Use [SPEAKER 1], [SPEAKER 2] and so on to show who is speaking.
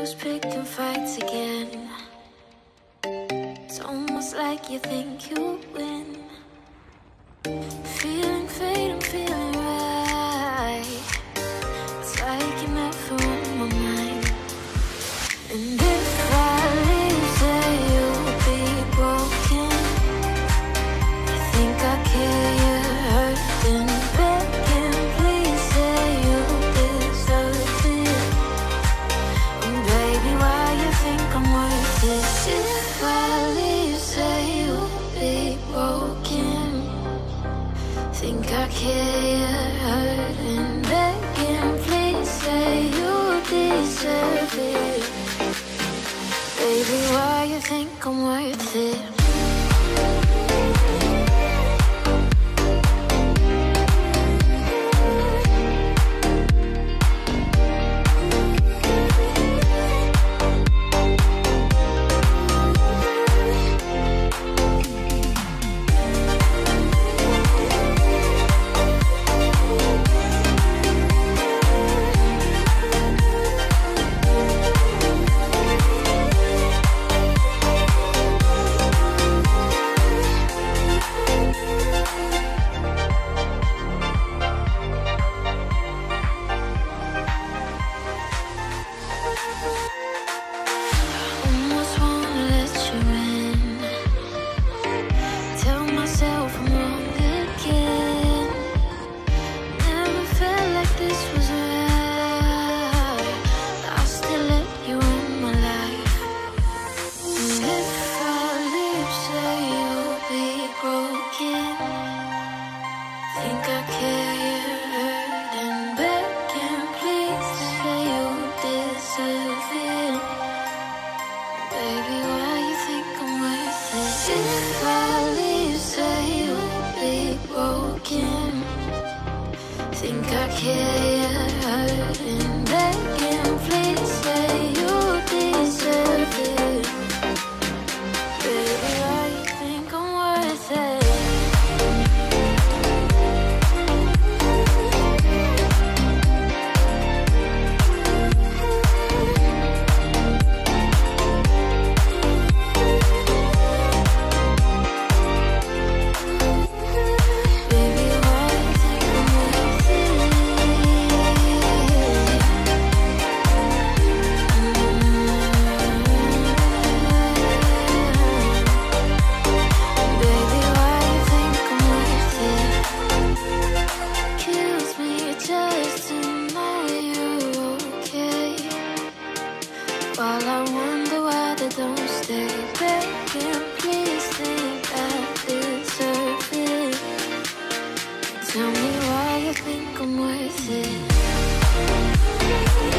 [SPEAKER 1] lose picking fights again. It's almost like you think you win. Feeling fate, I'm feeling right. It's like you're never on my mind. And if I leave, say you'll be broken. You think I care, you're hurting, begging, please say you deserve it. And baby, why you think I'm worth it? If I leave, say you'll be broken. Think I care, you're hurting, begging, please say you deserve it. Baby, why you think I'm worth it? Think I care, you're hurting, begging, please say you deserve it. Baby, why you think I'm worth it? While I wonder why they don't stay, begging, please think I deserve it. Tell me why you think I'm worth it.